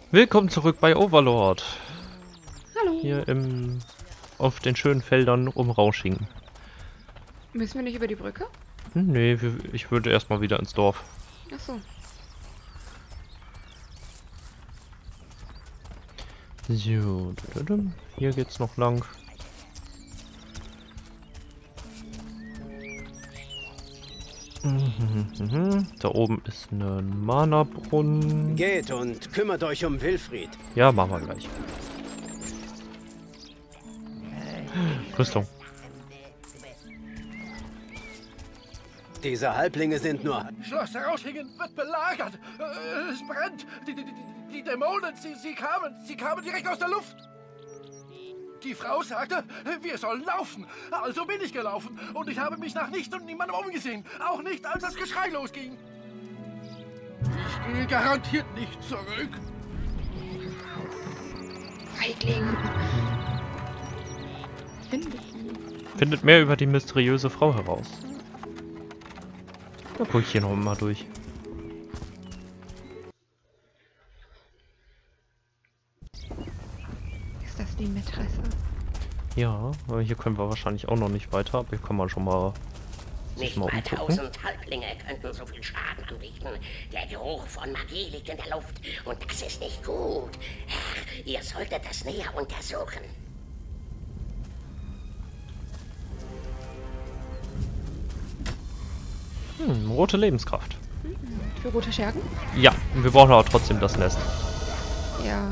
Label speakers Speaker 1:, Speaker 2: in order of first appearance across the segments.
Speaker 1: Willkommen zurück bei Overlord.
Speaker 2: Hallo.
Speaker 1: Hier auf den schönen Feldern um Rauschingen.
Speaker 2: Müssen wir nicht über die Brücke?
Speaker 1: Nee, ich würde erstmal wieder ins Dorf.
Speaker 2: Ach so.
Speaker 1: So, hier geht's noch lang. Da oben ist ein Mana-Brunnen.
Speaker 3: Geht und kümmert euch um Wilfried.
Speaker 1: Ja, machen wir gleich. Rüstung.
Speaker 3: Diese Halblinge sind nur...
Speaker 4: Schloss Rauschingen wird belagert. Es brennt. Die Dämonen, sie kamen direkt aus der Luft. Die Frau sagte, wir sollen laufen. Also bin ich gelaufen. Und ich habe mich nach nichts und niemandem umgesehen. Auch nicht, als das Geschrei losging. Ich gehe garantiert nicht zurück.
Speaker 2: Feigling.
Speaker 1: Findet mehr über die mysteriöse Frau heraus. Da gucke ich hier noch mal durch.
Speaker 2: Ist das die Mätresse?
Speaker 1: Ja, aber hier können wir wahrscheinlich auch noch nicht weiter. Aber hier kann man schon mal sich
Speaker 5: Nicht
Speaker 1: mal
Speaker 5: mal
Speaker 1: umgucken.
Speaker 5: 1000 Halblinge könnten so viel Schaden anrichten. Der Geruch von Magie liegt in der Luft und das ist nicht gut. Ach, ihr solltet das näher untersuchen.
Speaker 1: Rote Lebenskraft.
Speaker 2: Für rote Schergen?
Speaker 1: Ja, wir brauchen aber trotzdem das Nest.
Speaker 2: Ja.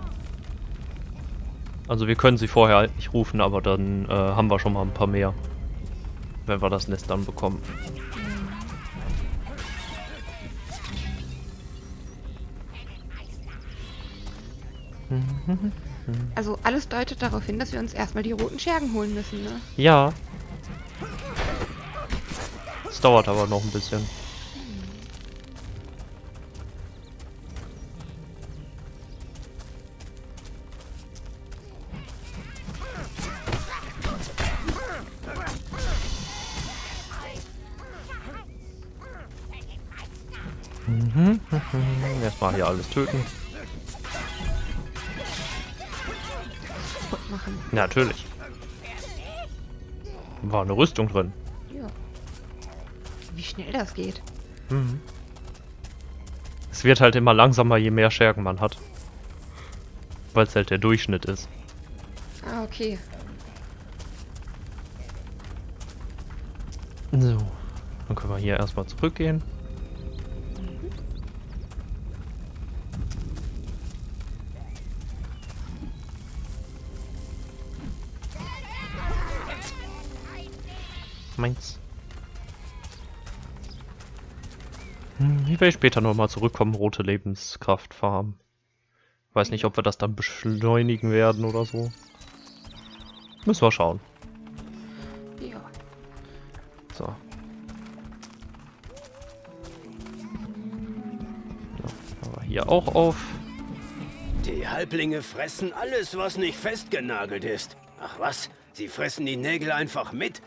Speaker 1: Also wir können sie vorher halt nicht rufen, aber dann haben wir schon mal ein paar mehr. Wenn wir das Nest dann bekommen.
Speaker 2: Also alles deutet darauf hin, dass wir uns erstmal die roten Schergen holen müssen, ne?
Speaker 1: Ja. Es dauert aber noch ein bisschen. Erstmal hier alles töten.
Speaker 2: Kaputt machen.
Speaker 1: Natürlich. War eine Rüstung drin.
Speaker 2: Ja. Wie schnell das geht.
Speaker 1: Es wird halt immer langsamer, je mehr Schergen man hat. Weil es halt der Durchschnitt ist.
Speaker 2: Ah, okay.
Speaker 1: So. Dann können wir hier erstmal zurückgehen. Meins. Ich will später nochmal zurückkommen, rote Lebenskraft farmen. Weiß nicht, ob wir das dann beschleunigen werden oder so. Müssen wir schauen.
Speaker 2: Ja.
Speaker 1: So. Ja, aber hier auch auf.
Speaker 3: Die Halblinge fressen alles, was nicht festgenagelt ist. Ach was, sie fressen die Nägel einfach mit.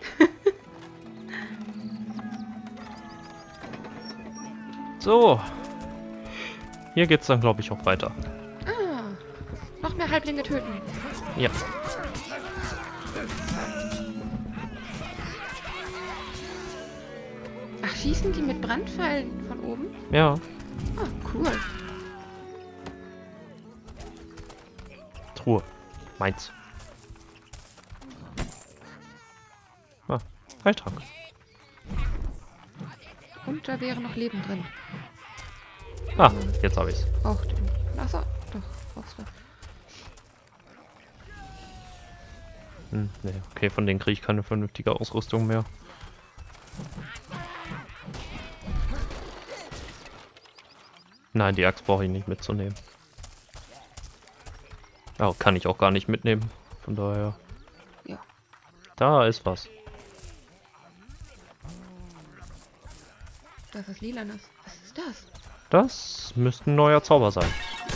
Speaker 1: So. Hier geht's dann, glaube ich, auch weiter.
Speaker 2: Ah. Noch mehr Halblinge töten.
Speaker 1: Ja.
Speaker 2: Ach, schießen die mit Brandpfeilen von oben?
Speaker 1: Ja.
Speaker 2: Ah, cool.
Speaker 1: Truhe. Meins. Ah, Heiltrank.
Speaker 2: Und da wäre noch Leben drin.
Speaker 1: Ah, jetzt habe ich's.
Speaker 2: Auch den. Achso, doch, brauchst du.
Speaker 1: Nee, okay, von denen kriege ich keine vernünftige Ausrüstung mehr. Nein, die Axt brauche ich nicht mitzunehmen. Oh, kann ich auch gar nicht mitnehmen. Von daher.
Speaker 2: Ja.
Speaker 1: Da ist was.
Speaker 2: Da ist was Lilanes. Was ist das?
Speaker 1: Das müsste ein neuer Zauber sein.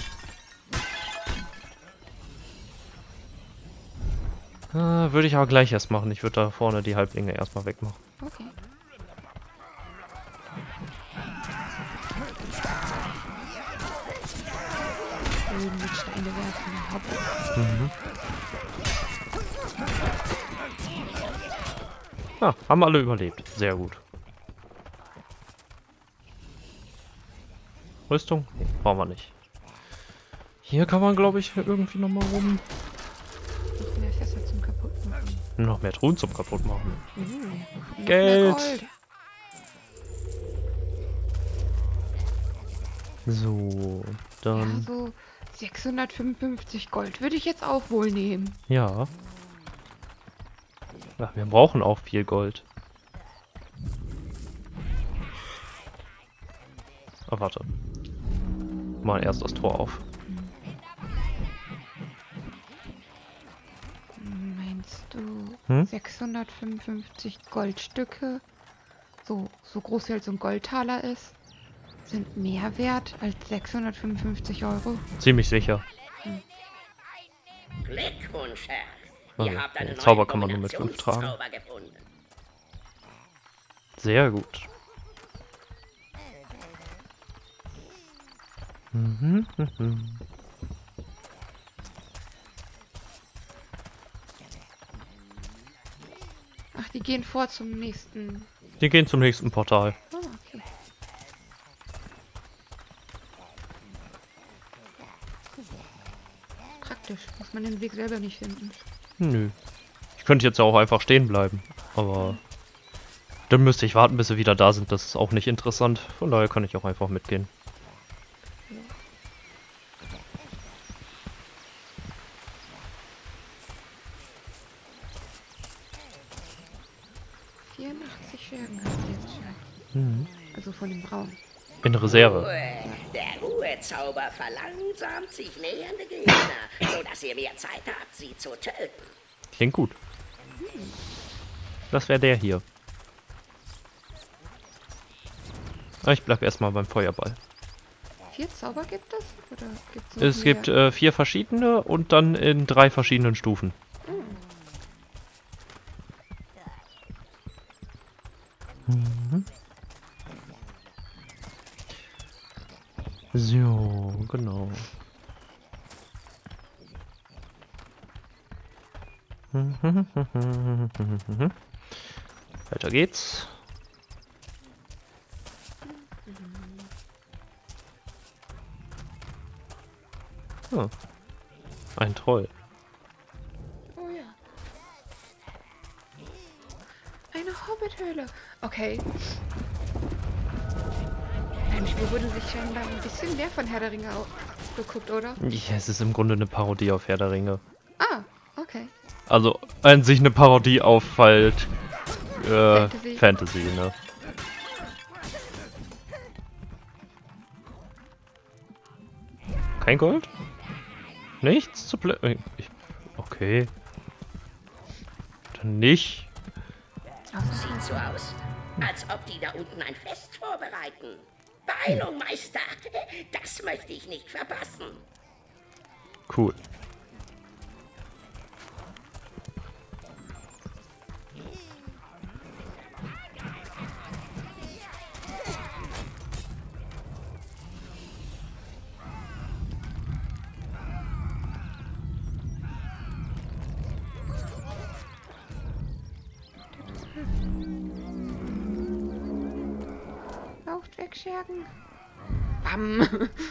Speaker 1: Würde ich aber gleich erst machen. Ich würde da vorne die Halblinge erstmal wegmachen.
Speaker 2: Okay. Schön mit Steine werfen. Hopp.
Speaker 1: Mhm. Ja, haben alle überlebt. Sehr gut. Rüstung? Nee, brauchen wir nicht. Hier kann man, glaube ich, irgendwie nochmal rum.
Speaker 2: Noch mehr Fässer zum Kaputtmachen.
Speaker 1: Noch mehr Truhen zum Kaputtmachen.
Speaker 2: Noch
Speaker 1: Geld.
Speaker 2: mehr Gold.
Speaker 1: So, dann...
Speaker 2: Ja, so 655 Gold würde ich jetzt auch wohl nehmen.
Speaker 1: Ja. Ja, wir brauchen auch viel Gold. Ah, warte. Mal erst das Tor auf.
Speaker 2: Meinst du
Speaker 1: Hm?
Speaker 2: 655 Goldstücke, so groß wie halt so ein Goldtaler ist, sind mehr wert als 655 Euro?
Speaker 1: Ziemlich sicher.
Speaker 5: Glückwunsch, Herr.
Speaker 1: Also,
Speaker 5: Ihr habt einen
Speaker 1: den Zauber
Speaker 5: neuen
Speaker 1: kann man nur mit 5 tragen.
Speaker 5: Kombinationszauber gefunden.
Speaker 1: Sehr gut. Mhm, mhm.
Speaker 2: Ach, die gehen vor zum nächsten.
Speaker 1: Die gehen zum nächsten Portal.
Speaker 2: Oh, okay. Praktisch, muss man den Weg selber nicht finden.
Speaker 1: Nö. Ich könnte jetzt ja auch einfach stehen bleiben. Aber dann müsste ich warten, bis sie wieder da sind. Das ist auch nicht interessant. Von daher kann ich auch einfach mitgehen.
Speaker 2: 84 Schergen habe ich jetzt schon.
Speaker 1: Mhm.
Speaker 2: Also von dem Braun.
Speaker 1: In Reserve.
Speaker 5: Der Ruhezauber verlangsamt sich nähernde Gegner, sodass ihr mehr Zeit habt, sie zu töten.
Speaker 1: Klingt gut. Das wäre der hier. Ah, ich bleib erstmal beim Feuerball.
Speaker 2: 4 Zauber gibt es? Oder gibt's noch
Speaker 1: Es
Speaker 2: mehr?
Speaker 1: gibt 4 verschiedene und dann in 3 verschiedenen Stufen. Mhm. So, genau. Weiter geht's. Oh. Ein Troll.
Speaker 2: Oh ja. Eine Hobbithöhle. Okay. Mensch, mir wurde sich schon da ein bisschen mehr von Herr der Ringe geguckt, oder?
Speaker 1: Ja, es ist im Grunde eine Parodie auf Herr der Ringe.
Speaker 2: Ah, okay.
Speaker 1: Also an sich eine Parodie auf halt
Speaker 2: Fantasy.
Speaker 1: Fantasy, ne? Kein Gold? Nichts zu okay. Dann nicht.
Speaker 5: Sieht so aus, als ob die da unten ein Fest vorbereiten. Beeilung, Meister! Das möchte ich nicht verpassen.
Speaker 1: Cool.
Speaker 2: Lauft weg, Schergen. Bam.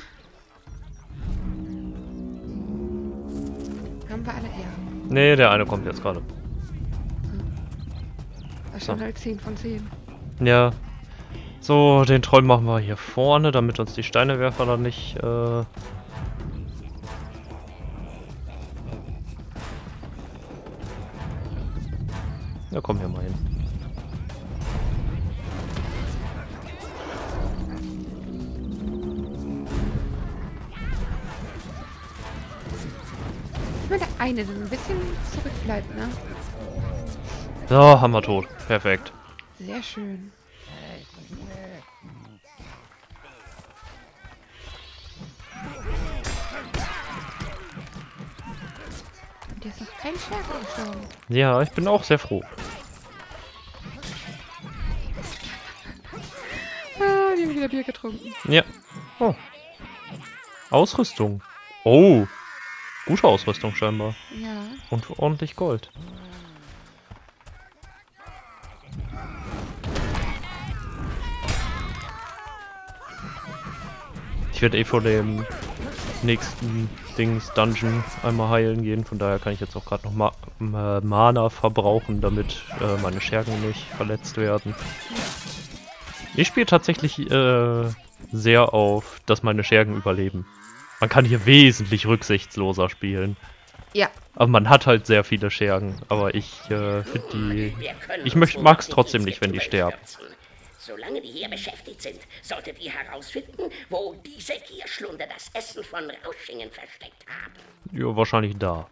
Speaker 2: Haben wir alle her.
Speaker 1: Nee, der eine kommt jetzt gerade.
Speaker 2: Das ist schon
Speaker 1: So.
Speaker 2: halt 10 von 10.
Speaker 1: Ja. So, den Troll machen wir hier vorne, damit uns die Steinewerfer dann nicht ja, komm hier mal hin.
Speaker 2: Nur der eine, der ein bisschen zurückbleibt, ne?
Speaker 1: So, haben wir tot. Perfekt.
Speaker 2: Sehr schön. Und hier ist noch kein Schergen gestorben.
Speaker 1: Ja, ich bin auch sehr froh.
Speaker 2: Ah, die haben wieder Bier getrunken.
Speaker 1: Ja. Oh. Ausrüstung. Oh, gute Ausrüstung scheinbar.
Speaker 2: Ja.
Speaker 1: Und ordentlich Gold. Ich werde eh vor dem nächsten Dungeon einmal heilen gehen. Von daher kann ich jetzt auch gerade noch Mana verbrauchen, damit meine Schergen nicht verletzt werden. Ich spiele tatsächlich sehr auf, dass meine Schergen überleben. Man kann hier wesentlich rücksichtsloser spielen.
Speaker 2: Ja.
Speaker 1: Aber man hat halt sehr viele Schergen. Aber ich finde die... Ich mag es trotzdem nicht, wenn die sterben.
Speaker 5: Solange die hier beschäftigt sind, solltet ihr herausfinden, wo diese Gierschlunder das Essen von Rauschingen versteckt haben.
Speaker 1: Ja, wahrscheinlich da.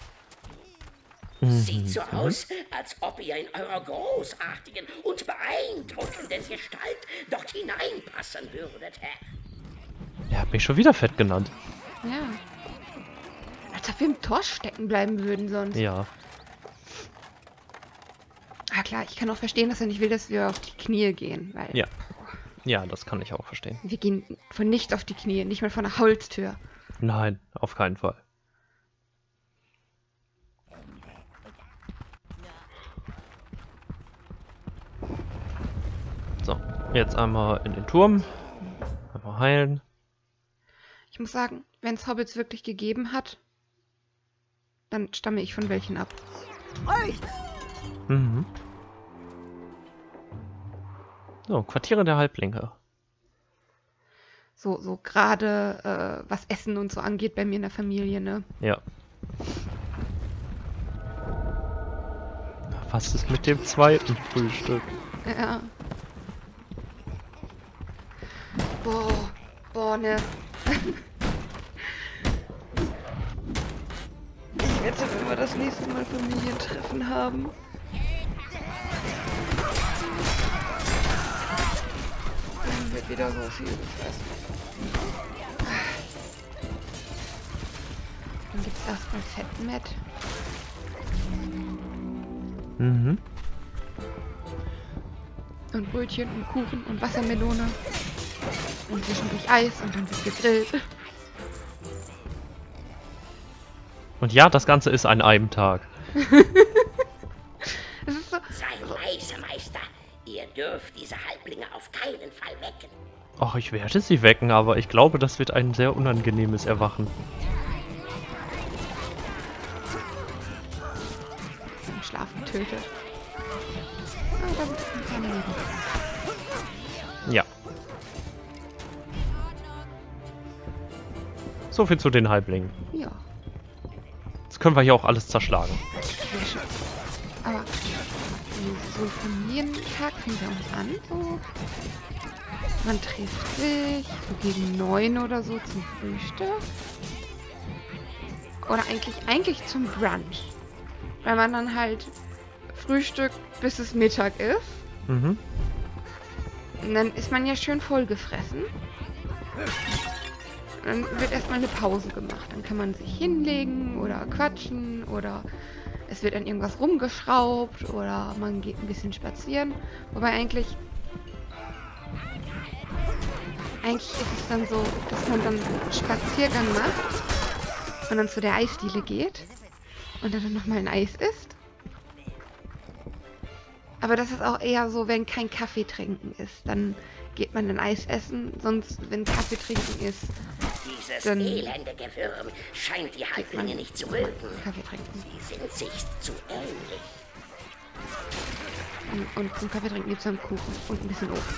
Speaker 5: Sieht so aus, als ob ihr in eurer großartigen und beeindruckenden Gestalt dort hineinpassen würdet, Herr.
Speaker 1: Er hat mich schon wieder fett genannt.
Speaker 2: Ja. Als ob wir im Tor stecken bleiben würden sonst.
Speaker 1: Ja.
Speaker 2: Ah klar, ich kann auch verstehen, dass er nicht will, dass wir auf die Knie gehen. Weil
Speaker 1: Ja. Ja, das kann ich auch verstehen.
Speaker 2: wir gehen von nichts auf die Knie, nicht mal von der Holztür.
Speaker 1: Nein, auf keinen Fall. So, jetzt einmal in den Turm. Einmal heilen.
Speaker 2: Ich muss sagen, wenn es Hobbits wirklich gegeben hat, dann stamme ich von welchen ab.
Speaker 1: Mhm. So, Quartiere der Halblinge.
Speaker 2: So gerade was Essen und so angeht bei mir in der Familie, ne?
Speaker 1: Ja. Was ist mit dem zweiten Frühstück?
Speaker 2: Ja. Boah, ne. Ich wette, wenn wir das nächste Mal Familientreffen haben. Dann wird wieder so viel gefressen. Dann gibt's erstmal Fettmett.
Speaker 1: Mhm.
Speaker 2: Und Brötchen und Kuchen und Wassermelone. Und zwischendurch Eis und dann wird gegrillt.
Speaker 1: Und ja, das Ganze ist an einem Tag.
Speaker 2: Es ist so.
Speaker 5: Sei leise, Meister. Ihr dürft diese Halblinge auf keinen Fall wecken.
Speaker 1: Ach, ich werde sie wecken, aber ich glaube, das wird ein sehr unangenehmes Erwachen.
Speaker 2: Im Schlaf getötet. Ah, da wird ein kleiner Leben.
Speaker 1: Ja. So viel zu den Halblingen.
Speaker 2: Ja.
Speaker 1: Jetzt können wir hier auch alles zerschlagen.
Speaker 2: Sehr schön. Aber so ein Familientag fängt ja uns an. So. Man trifft sich so gegen 9 oder so zum Frühstück. Oder eigentlich zum Brunch. Weil man dann halt frühstückt, bis es Mittag ist.
Speaker 1: Mhm.
Speaker 2: Und dann ist man ja schön vollgefressen. Dann wird erstmal eine Pause gemacht. Dann kann man sich hinlegen oder quatschen oder es wird an irgendwas rumgeschraubt oder man geht ein bisschen spazieren. Wobei eigentlich ist es dann so, dass man dann einen Spaziergang macht und dann zu der Eisdiele geht und dann nochmal ein Eis isst. Aber das ist auch eher so, wenn kein Kaffee trinken ist. Dann geht man ein Eis essen, sonst, wenn Kaffee trinken ist,
Speaker 5: Dieses
Speaker 2: dann
Speaker 5: elende Gewürm scheint die Halblinge nicht zu mögen.
Speaker 2: Kaffee trinken.
Speaker 5: Sie sind sich zu ähnlich.
Speaker 2: Und zum Kaffee trinken gibt es dann Kuchen und ein bisschen Obst.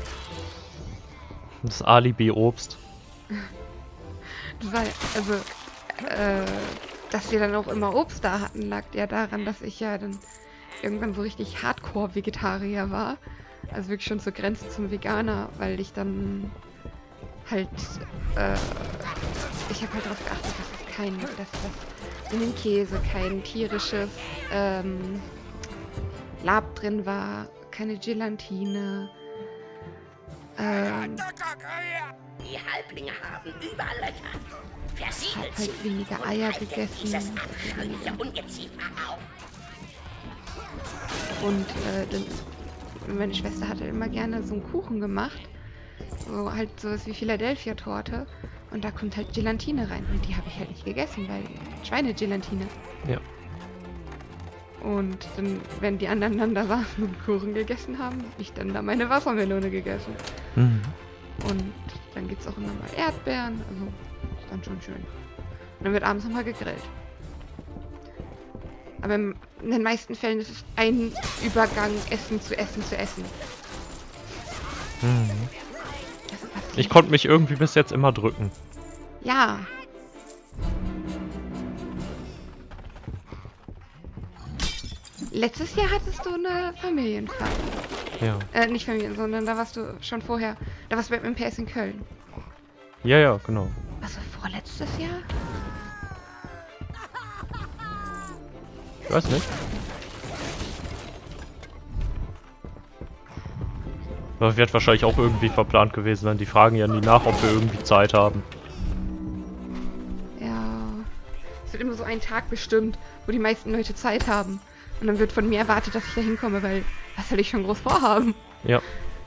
Speaker 1: Das Alibi-Obst.
Speaker 2: Das war, also, dass wir dann auch immer Obst da hatten, lag ja daran, dass ich ja dann irgendwann so richtig Hardcore-Vegetarier war. Also wirklich schon zur Grenze zum Veganer, weil ich dann halt, ich habe halt darauf geachtet, dass in dem Käse kein tierisches Lab drin war, keine Gelatine.
Speaker 5: Die Halblinge haben überall Löcher. Versiegelt
Speaker 2: Hab halt
Speaker 5: sie
Speaker 2: weniger
Speaker 5: und
Speaker 2: Eier
Speaker 5: haltet
Speaker 2: gegessen.
Speaker 5: dieses abscheuliche Ungeziefer auf.
Speaker 2: Und meine Schwester hatte immer gerne so einen Kuchen gemacht. So halt sowas wie Philadelphia-Torte. Und da kommt halt Gelatine rein. Und die habe ich halt nicht gegessen, weil Schweinegelatine.
Speaker 1: Ja.
Speaker 2: Und dann, wenn die anderen dann da saßen und Kuchen gegessen haben, habe ich dann da meine Wassermelone gegessen.
Speaker 1: Mhm.
Speaker 2: Und dann gibt es auch immer mal Erdbeeren. Also, ist dann schon schön. Und dann wird abends nochmal gegrillt. Aber in den meisten Fällen ist es ein Übergang, Essen zu Essen zu essen.
Speaker 1: Mhm. Ich konnte mich irgendwie bis jetzt immer drücken.
Speaker 2: Ja. Letztes Jahr hattest du eine Familienfeier.
Speaker 1: Ja.
Speaker 2: Nicht Familien, sondern da warst du schon vorher. Da warst du beim MPS in Köln.
Speaker 1: Ja, ja, genau.
Speaker 2: Also vorletztes Jahr?
Speaker 1: Ich weiß nicht. Das wird wahrscheinlich auch irgendwie verplant gewesen sein. Die fragen ja nie nach, ob wir irgendwie Zeit haben.
Speaker 2: Ja. Es wird immer so ein Tag bestimmt, wo die meisten Leute Zeit haben. Und dann wird von mir erwartet, dass ich da hinkomme, weil was soll ich schon groß vorhaben?
Speaker 1: Ja.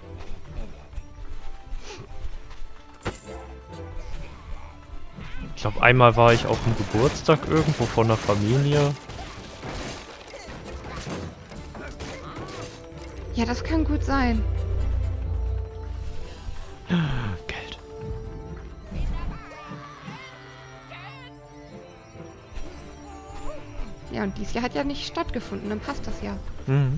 Speaker 1: Ich glaube, einmal war ich auf dem Geburtstag irgendwo von der Familie.
Speaker 2: Ja, das kann gut sein.
Speaker 1: Geld.
Speaker 2: Ja, und dieses Jahr hat ja nicht stattgefunden, dann passt das ja.
Speaker 1: Mhm.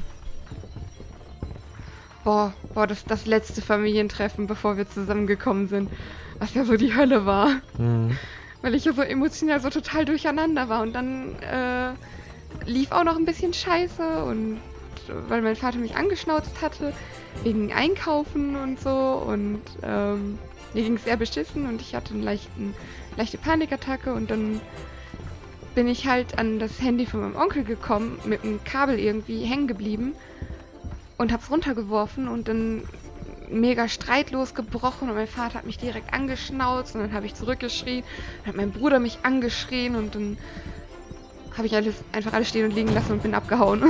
Speaker 2: Boah, das letzte Familientreffen, bevor wir zusammengekommen sind, was ja so die Hölle war.
Speaker 1: Mhm.
Speaker 2: Weil ich ja so emotional so total durcheinander war und dann lief auch noch ein bisschen scheiße und weil mein Vater mich angeschnauzt hatte, wegen Einkaufen und so und mir ging es sehr beschissen und ich hatte eine leichte Panikattacke und dann bin ich halt an das Handy von meinem Onkel gekommen, mit einem Kabel irgendwie hängen geblieben und hab's runtergeworfen und dann mega Streit losgebrochen und mein Vater hat mich direkt angeschnauzt und dann habe ich zurückgeschrien, dann hat mein Bruder mich angeschrien und dann habe ich einfach alles stehen und liegen lassen und bin abgehauen.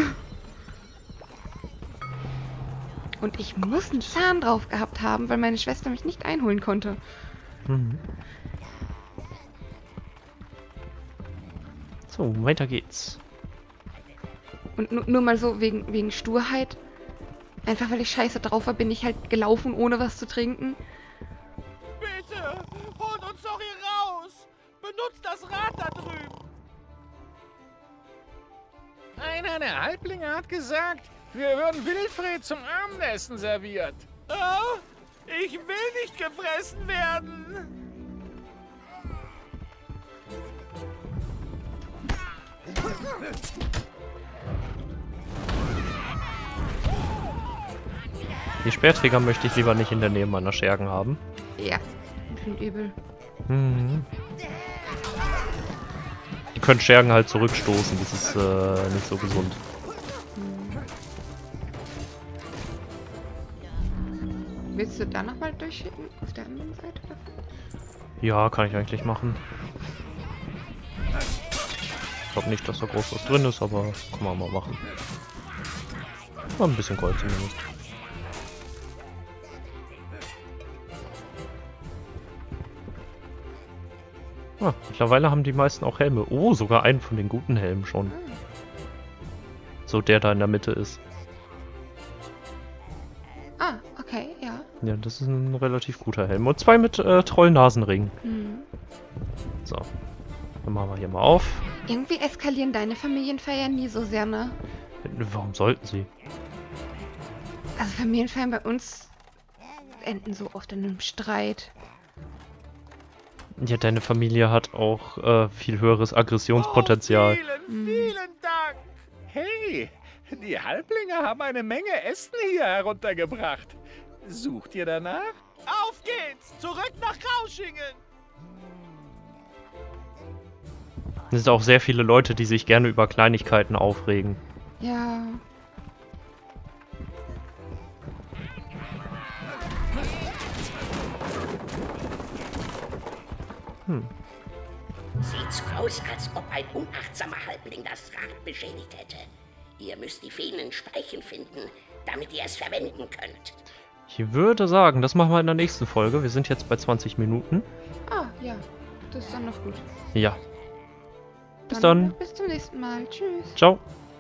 Speaker 2: Und ich muss einen Zahn drauf gehabt haben, weil meine Schwester mich nicht einholen konnte.
Speaker 1: Mhm. So, weiter geht's.
Speaker 2: Und nur mal so wegen Sturheit. Einfach weil ich scheiße drauf war, bin ich halt gelaufen, ohne was zu trinken.
Speaker 4: Bitte, holt uns doch hier raus. Benutzt das Rad da drüben.
Speaker 6: Einer der Halblinge hat gesagt, wir würden Wilfried zum Abendessen serviert.
Speaker 4: Oh, ich will nicht gefressen werden.
Speaker 1: Die Speerträger möchte ich lieber nicht in der Nähe meiner Schergen haben.
Speaker 2: Ja, ich finde übel.
Speaker 1: Mhm. Die können Schergen halt zurückstoßen, das ist nicht so gesund.
Speaker 2: Willst du da nochmal durchschicken? Auf der anderen Seite davon?
Speaker 1: Ja, kann ich eigentlich machen. Ich glaube nicht, dass da groß was drin ist, aber kann man mal machen. Mal ein bisschen Gold zumindest. Ah, mittlerweile haben die meisten auch Helme. Oh, sogar einen von den guten Helmen schon. So, der da in der Mitte ist.
Speaker 2: Ah, okay, ja.
Speaker 1: Ja, das ist ein relativ guter Helm. Und zwei mit Trollnasenringen.
Speaker 2: Mhm.
Speaker 1: So. Dann machen wir hier mal auf.
Speaker 2: Irgendwie eskalieren deine Familienfeiern nie so sehr, ne?
Speaker 1: Warum sollten sie?
Speaker 2: Also Familienfeiern bei uns enden so oft in einem Streit.
Speaker 1: Ja, deine Familie hat auch viel höheres Aggressionspotenzial.
Speaker 6: Oh, vielen Dank. Hey, die Halblinge haben eine Menge Essen hier heruntergebracht. Sucht ihr danach?
Speaker 4: Auf geht's, zurück nach Grauschingen.
Speaker 1: Es sind auch sehr viele Leute, die sich gerne über Kleinigkeiten aufregen.
Speaker 2: Ja.
Speaker 5: Sieht so aus, als ob ein unachtsamer Halbling das Rad beschädigt hätte. Ihr müsst die fehlenden Speichen finden, damit ihr es verwenden könnt.
Speaker 1: Ich würde sagen, das machen wir in der nächsten Folge. Wir sind jetzt bei 20 Minuten.
Speaker 2: Ah, Ja, das ist dann noch gut.
Speaker 1: Ja. Bis dann.
Speaker 2: Bis zum nächsten Mal. Tschüss.
Speaker 1: Ciao.